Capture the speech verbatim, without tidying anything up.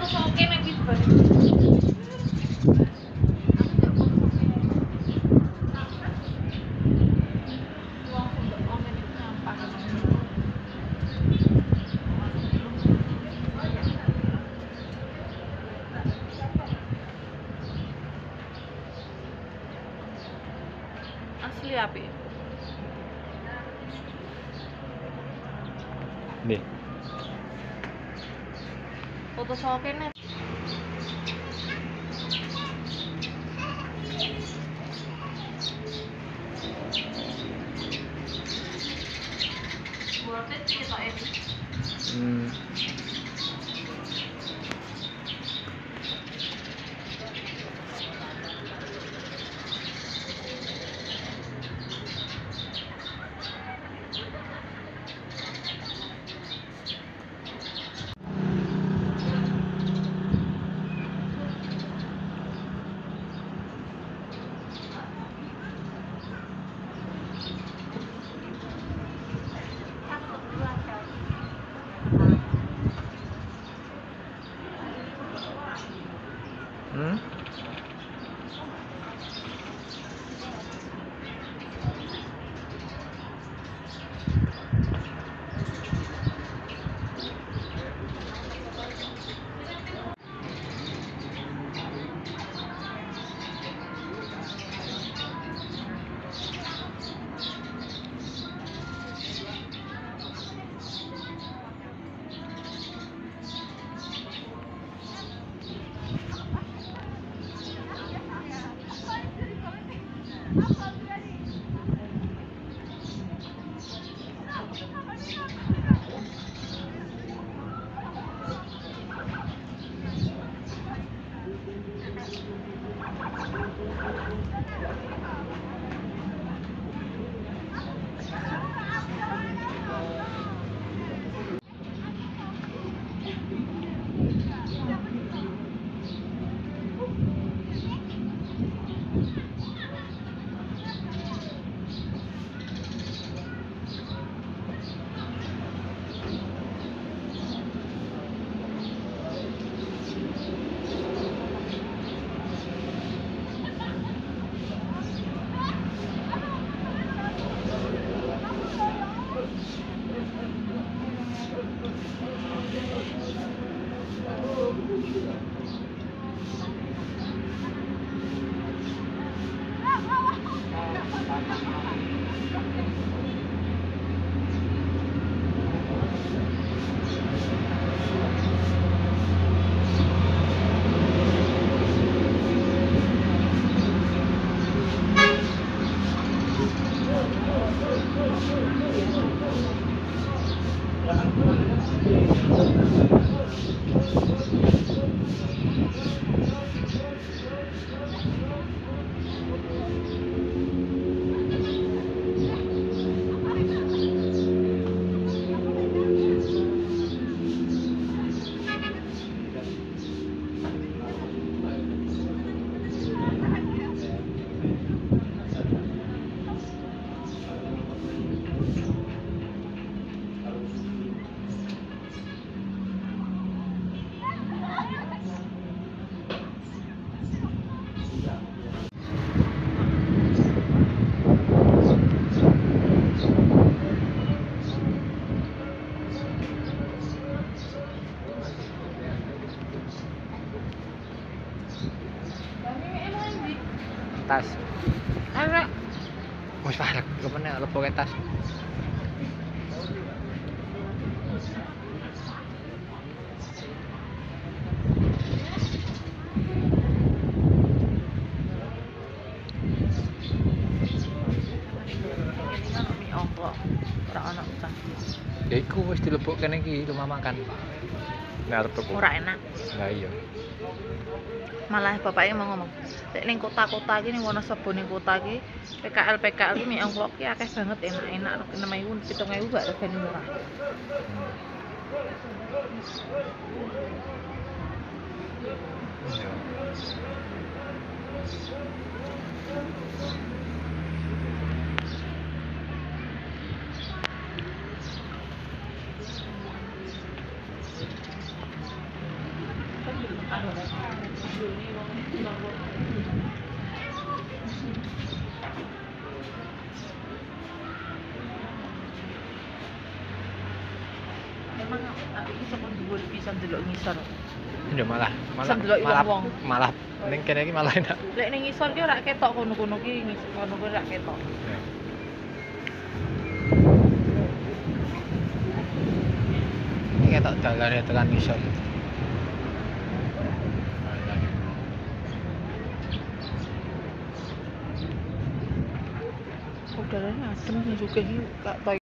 soke nek iki bari. Asli apik. Nih. Foto soke nek. Worth it sih kok ini. Hmm. Hmm? Tas. Arek Wis parek kemana leboke tas. mie ongklok. Ora ana utang. Ya iku wis dilebok kene iki rumah makan. Nek arep tuku. Ora enak. Lah iya. Malah bapaknya mau ngomong, lek ning kota-kota iki ning Wonosobo ning kota iki P K L P K L iki mie ongklok iki akeh banget enak-enak enam ewu pitung ewu gak regane murah. Iya. Bisa kon dhuwur pisan delok ngisor. Ya malah malah Sendelok malah wong-wong. malah ning kene iki malah enak. Lek ning ngisor ki ora ketok kono-kono ki ngisor kono ki ora ketok. Ya. Ini ketok dalane tekan ngisor. Udaranya adem sih juga iki gak